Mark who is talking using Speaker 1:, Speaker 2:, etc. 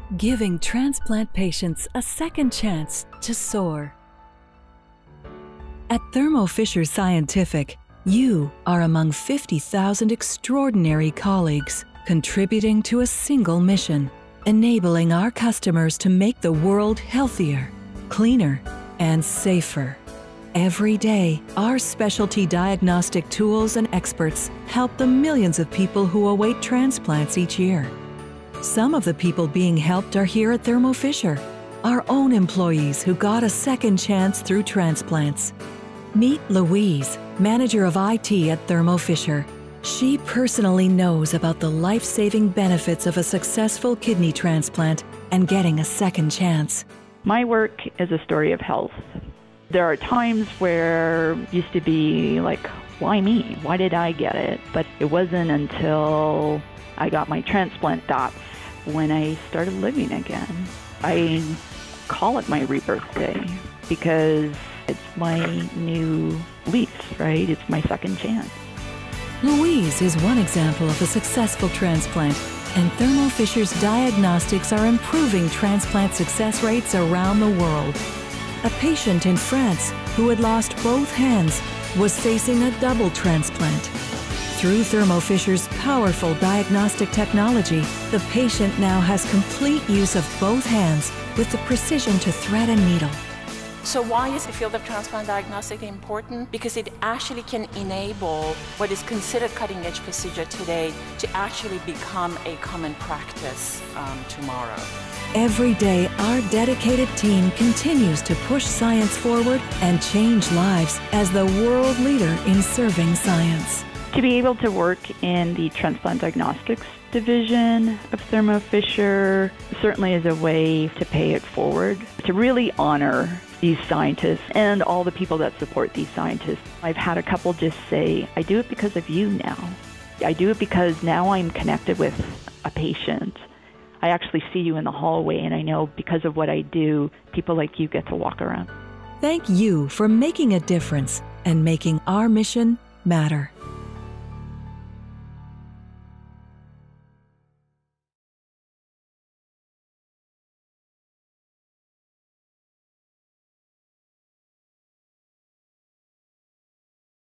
Speaker 1: giving transplant patients a second chance to soar. At Thermo Fisher Scientific, you are among 50,000 extraordinary colleagues contributing to a single mission, enabling our customers to make the world healthier, cleaner, and safer. Every day, our specialty diagnostic tools and experts help the millions of people who await transplants each year. Some of the people being helped are here at Thermo Fisher, our own employees who got a second chance through transplants. Meet Louise, Manager of IT at Thermo Fisher. She personally knows about the life-saving benefits of a successful kidney transplant and getting a second chance.
Speaker 2: My work is a story of health. There are times where it used to be like, why me? Why did I get it? But it wasn't until I got my transplant dots when I started living again. I call it my rebirth day because it's my new lease, right? It's my second chance.
Speaker 1: Louise is one example of a successful transplant, and Thermo Fisher's diagnostics are improving transplant success rates around the world. A patient in France who had lost both hands was facing a double transplant. Through Thermo Fisher's powerful diagnostic technology, the patient now has complete use of both hands with the precision to thread a needle.
Speaker 3: So why is the field of transplant diagnostic important? Because it actually can enable what is considered cutting-edge procedure today to actually become a common practice tomorrow.
Speaker 1: Every day, our dedicated team continues to push science forward and change lives as the world leader in serving science.
Speaker 2: To be able to work in the transplant diagnostics division of Thermo Fisher certainly is a way to pay it forward, to really honor these scientists and all the people that support these scientists. I've had a couple just say, I do it because of you now. I do it because now I'm connected with a patient. I actually see you in the hallway, and I know because of what I do, people like you get to walk around.
Speaker 1: Thank you for making a difference and making our mission matter.